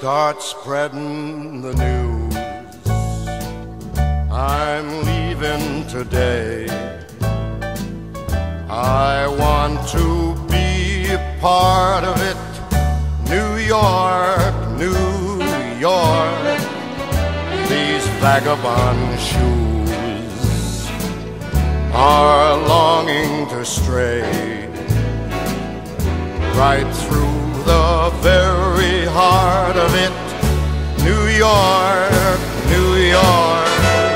start spreading the news. I'm leaving today. I want to be a part of it. New York, New York, these vagabond shoes are longing to stray right through the very heart of it. New York, New York,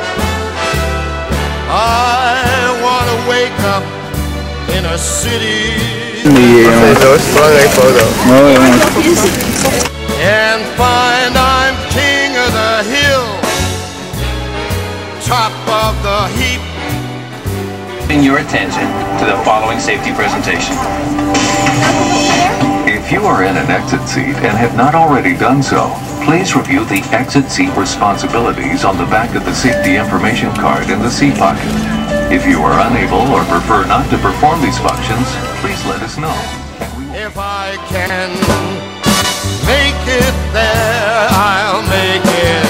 I want to wake up in a city and find I'm king of the hill, top of the heap. Your attention to the following safety presentation. If you are in an exit seat and have not already done so, please review the exit seat responsibilities on the back of the safety information card in the seat pocket. If you are unable or prefer not to perform these functions, please let us know. If I can make it there, I'll make it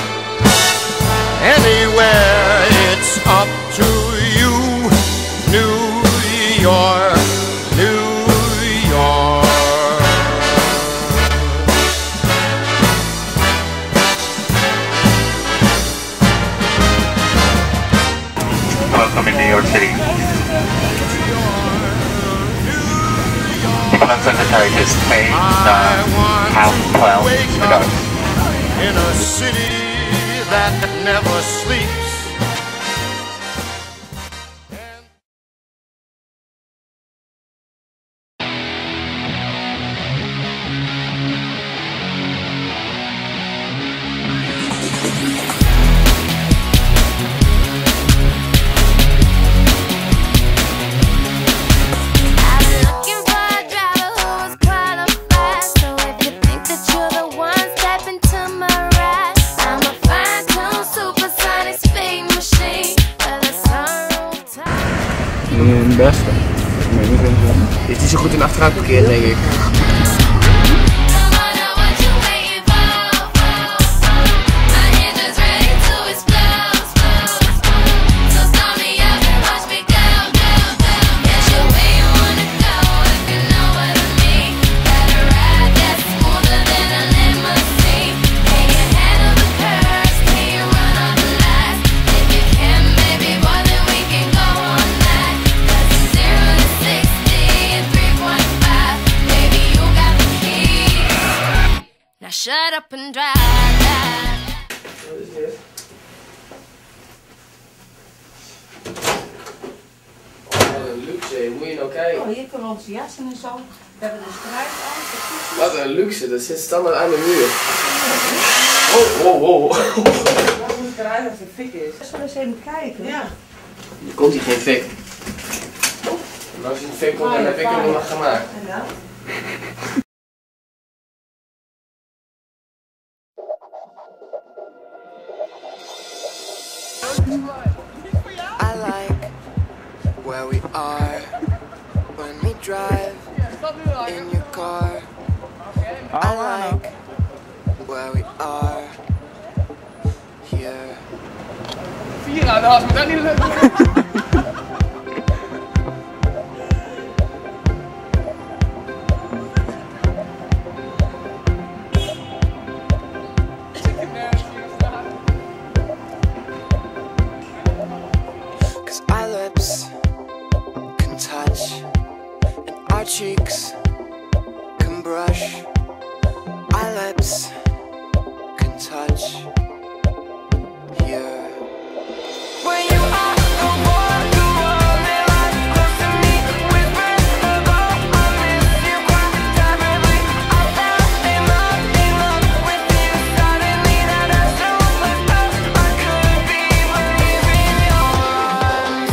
anywhere. It's up to you, New York, New York. Welcome in New York City. Unnecessary to pay half 12 to go. In a city that never sleeps. Het beste. Dit is zo goed in achteruit parkeren, denk ik. Shut up and drive. Wat is dit? Oh, wat een luxe. Moet je nou kijken. Oh, hier kunnen onze jassen en zo. We hebben de struik aan. Wat een luxe. Dat zit standaard aan de muur. Oh. Wat moet ik eruit als het fik is? Zullen we eens even kijken? Ja. Er komt hier geen fik. En als je een fik komt, dan heb ik hem nog gemaakt. En dan? I like where we are when we drive in your car. I like where we are here. 4 aan de hand, moet dat niet lukken. Our lips can touch and our cheeks can brush. Our lips can touch here. When you are the one who only lies close to me, whispers about I miss you quite terribly. I fell in love with you suddenly. That I so much I could be believing your arms.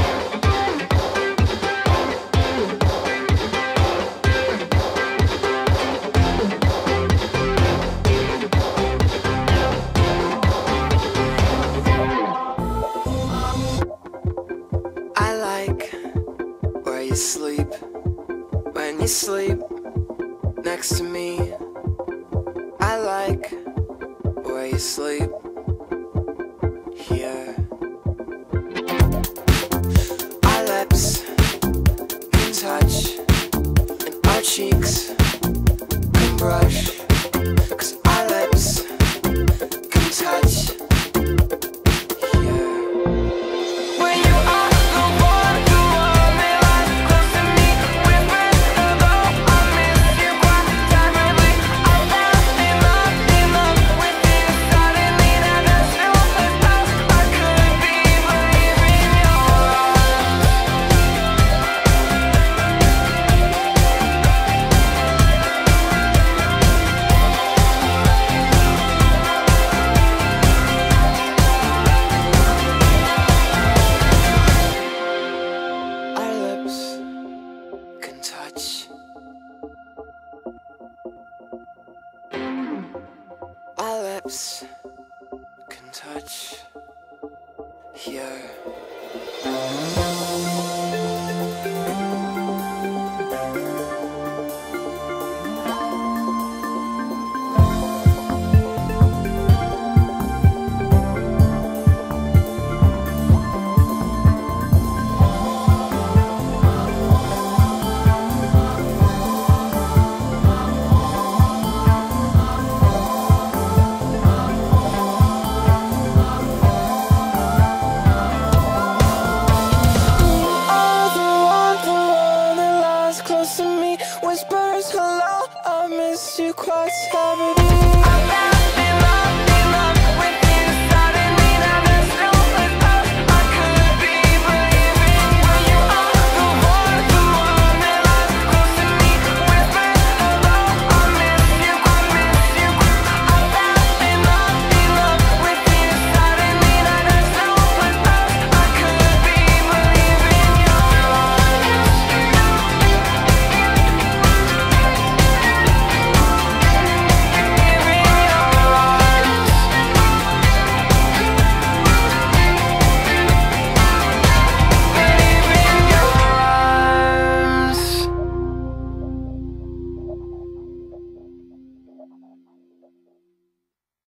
I like where you sleep when you sleep next to me. I like where you sleep here. Our lips can touch, and our cheeks can brush. 'Cause our lips can touch here. When you are the one who hold me like close to me, whispers although I miss you quite terribly. I fell in love with you suddenly. Now there's no place else I could be but here in your arms. Our lips can touch. Our lips can touch here. Close to me, whispers hello, I miss you quite terribly.